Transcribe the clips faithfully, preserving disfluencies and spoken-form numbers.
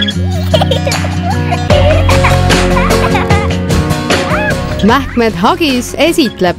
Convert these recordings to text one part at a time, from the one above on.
Mähkmed Hagis esitleb.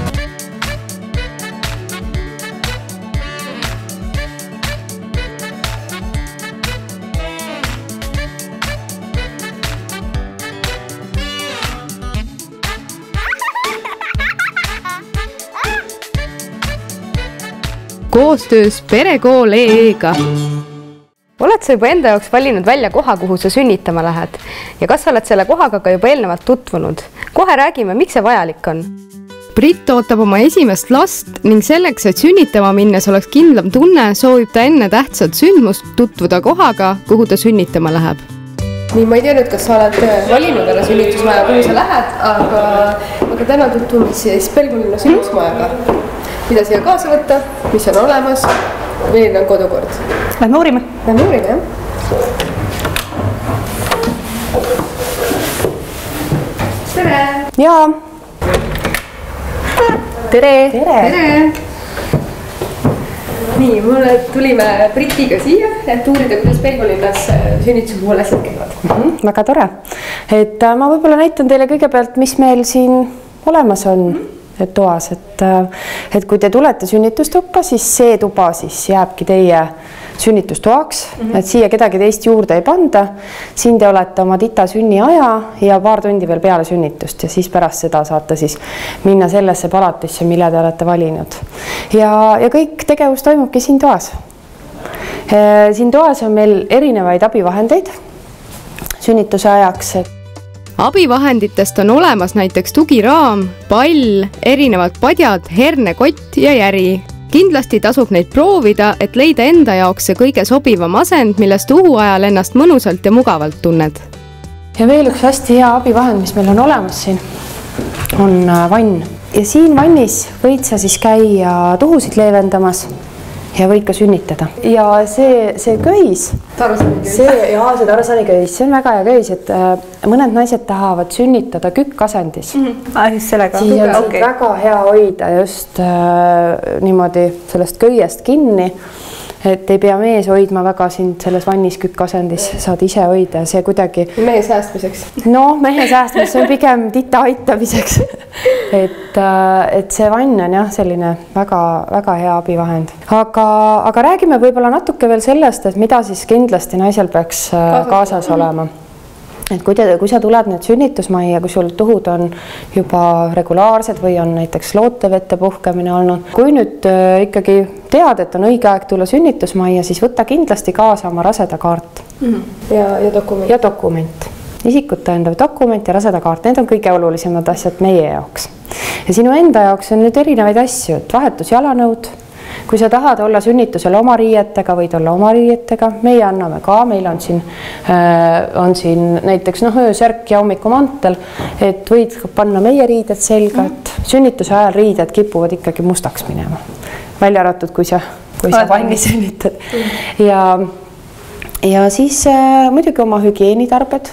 Koostöös Perekool E E-ga. Oled sa juba enda jaoks valinud välja koha, kuhu sa sünnitama lähed? Ja kas sa oled selle kohaga ka juba eelnevalt tutvunud? Kohe räägime, miks see vajalik on. Brit ootab oma esimest last ning selleks, et sünnitama minnes oleks kindlam tunne, soovib ta enne tähtsat sündmust tutvuda kohaga, kuhu ta sünnitama läheb. Nii, ma ei tea nüüd, kas sa oled valinud ära sünnitusmaja, kuhu sa lähed, aga, aga täna tutvume siis Pelgulinna sünnitusmajaga. Mida siia kaasa võtta, mis on olemas, milline on kodukord. Lähme uurime. Lähme uurime, jah. Tere! Jaa! Tere! Tere! Tere! Nii, mulle tulime Britiga siia, et uurida, kuidas Pelgulinnas sünnituse puhul asjad käivad. Mm-hmm, väga tore. Et ma võib-olla näitan teile kõigepealt, mis meil siin olemas on. Mm-hmm. Et toas, et, et kui te tulete sünnitustuppa, siis see tuba siis jääbki teie sünnitustoaks, mm-hmm. et siia kedagi teist juurde ei panda. Siin te olete oma tita sünniaja ja paar tundi veel peale sünnitust ja siis pärast seda saate siis minna sellesse palatisse, mille te olete valinud. Ja, ja kõik tegevus toimubki siin toas. Siin toas on meil erinevaid abivahendeid sünnituse ajaks. Abivahenditest on olemas näiteks tugiraam, pall, erinevad padjad, hernekott ja järi. Kindlasti tasub neid proovida, et leida enda jaoks see kõige sobivam asend, millest uhu ajal ennast mõnusalt ja mugavalt tunned. Ja veel üks hästi hea abivahend, mis meil on olemas siin, on vann. Ja siin vannis võid sa siis käia tuhusid leevendamas ja võid ka sünnitada. Ja see, see köis, see, jaa, see Tarzani köis, see on väga hea köis, et mõned naised tahavad sünnitada kükkasendis. Mm-hmm. Ah, siis sellega. Siis on okay. Väga hea hoida just äh, niimoodi sellest köiest kinni, et ei pea mees hoidma väga sind selles vannis kükkasendis, saad ise hoida ja see kuidagi... Mehe säästmiseks. No, mehe säästmiseks, see on pigem tita aitamiseks. et, et see vann on jah, selline väga, väga hea abivahend. Aga, aga räägime võib-olla natuke veel sellest, et mida siis kindlasti naisel peaks kaasas, kaasas olema. Et kui, te, kui sa tuled nüüd sünnitusmajja, kui sul tuhud on juba regulaarsed või on näiteks lootevette puhkemine olnud. Kui nüüd äh, ikkagi tead, et on õige aeg tulla sünnitusmajja, siis võtta kindlasti kaasa oma rasedakaart. Mm-hmm. Ja, ja dokument. Ja dokument. Isikut tõendav dokument ja rasedakaart, need on kõige olulisemad asjad meie jaoks. Ja sinu enda jaoks on nüüd erinevaid asju, et vahetus jalanõud. Kui sa tahad olla sünnitusel oma riietega, võid olla oma riietega, meie anname ka, meil on siin, äh, on siin näiteks noh, öösärk ja hommikumantel, et võid panna meie riided selga, et sünnituse ajal riided kipuvad ikkagi mustaks minema. Välja arvatud, kui sa, kui sa vanni sünnitad. Ja, ja siis äh, muidugi oma hügieenitarbed.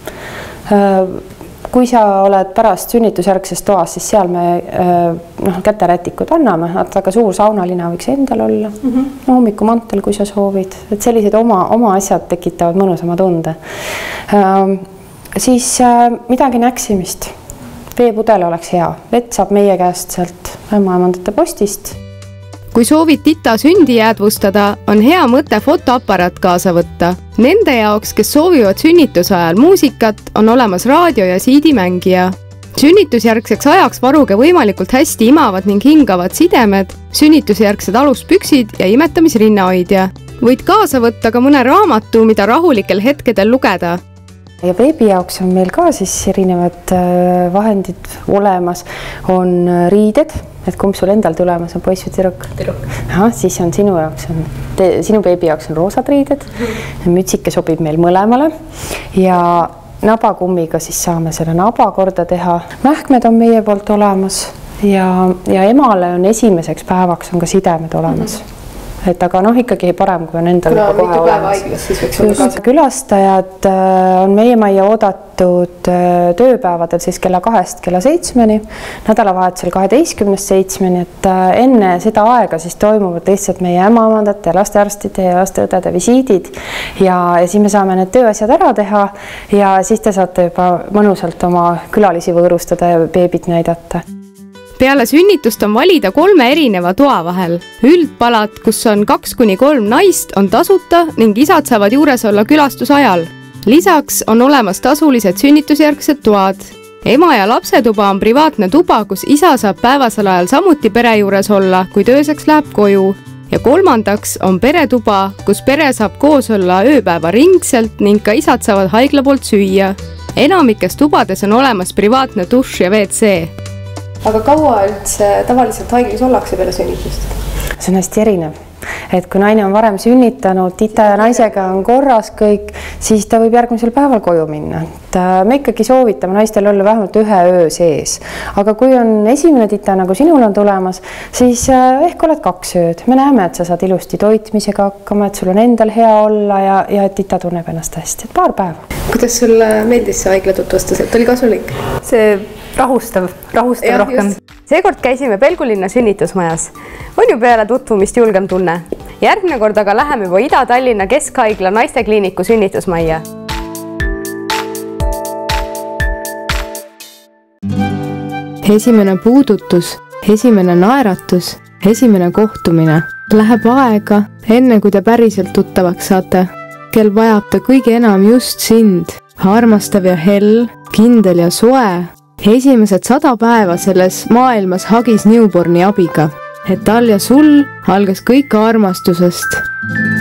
Äh, Kui sa oled pärast sünnitusjärgsest toas, siis seal me noh, käterätikud anname, et väga suur saunalina võiks endal olla. Mm-hmm. No, hommikumantel, kui sa soovid. Et sellised oma, oma asjad tekitavad mõnusama tunde. Ähm, siis äh, midagi näksimist. Veepudel oleks hea. Vett saab meie käest sealt ämmaemandate postist. Kui soovid tita sündi jäädvustada, on hea mõte fotoaparaat kaasa võtta. Nende jaoks, kes soovivad sünnituse ajal muusikat, on olemas raadio ja siidimängija. Sünnitusjärgseks ajaks varuge võimalikult hästi imavad ning hingavad sidemed, sünnitusjärgsed aluspüksid ja imetamisrinnahoidja. Võid kaasa võtta ka mõne raamatu, mida rahulikel hetkedel lugeda. Ja beebi jaoks on meil ka siis erinevad vahendid olemas. On riided, et kumb sul endal tulemas on, poiss või tüdruk? Tüdruk. Aha, siis on sinu jaoks on, te, sinu beebi jaoks on roosad riided. Mütsike sobib meil mõlemale ja nabakummiga siis saame selle naba korda teha. Mähkmed on meie poolt olemas ja, ja emale on esimeseks päevaks on ka sidemed olemas. et aga noh, ikkagi parem, kui on endal kuna mitu päeva haiglas, siis võiks olla kaasa. Külastajad on meie majja oodatud tööpäevadel siis kella kahest kella seitsmeni, nädalavahetusel kaheteistkümnest seitsmeni, et enne seda aega siis toimuvad lihtsalt meie ämmaemandate ja lastearstide ja lasteõdede visiidid ja, ja siis me saame need tööasjad ära teha ja siis te saate juba mõnusalt oma külalisi võõrustada ja beebit näidata. Peale sünnitust on valida kolme erineva toa vahel. Üldpalat, kus on kaks kuni kolm naist, on tasuta ning isad saavad juures olla külastusajal. Lisaks on olemas tasulised sünnitusjärgsed toad. Ema ja lapsetuba on privaatne tuba, kus isa saab päevasel ajal samuti pere juures olla, kui tööseks läheb koju. Ja kolmandaks on peretuba, kus pere saab koos olla ööpäeva ringselt ning ka isad saavad haigla poolt süüa. Enamikes tubades on olemas privaatne dušš ja ve ce. Aga kaua üldse tavaliselt haiglas ollakse peale sünnitust? See on hästi erinev. Et kui naine on varem sünnitanud, tita ja naisega on korras kõik, siis ta võib järgmisel päeval koju minna. Et me ikkagi soovitame naistel olla vähemalt ühe öö sees. Aga kui on esimene tita, nagu sinul on tulemas, siis ehk oled kaks ööd. Me näeme, et sa saad ilusti toitmisega hakkama, et sul on endal hea olla ja, ja et tita tunneb ennast hästi. Et paar päeva. Kuidas sulle meeldis see haigla tutvustus, et oli kasulik? See rahustav, rahustav ja, rohkem. Just. Seekord käisime Pelgulinna sünnitusmajas. On ju peale tutvumist julgem tunne. Järgmine kord aga läheme juba Ida-Tallinna Keskhaigla naistekliiniku sünnitusmajja. Esimene puudutus, esimene naeratus, esimene kohtumine. Läheb aega, enne kui te päriselt tuttavaks saate. Kel vajab ta kõige enam just sind. Armastav ja hell, kindel ja soe. Esimesed sada päeva selles maailmas hagis newborni abiga, et tal ja sul algas kõik armastusest.